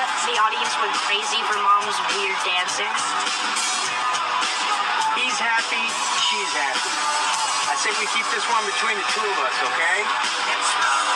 the audience went crazy for Mom's weird dancing. He's happy, she's happy. I say we keep this one between the two of us, okay?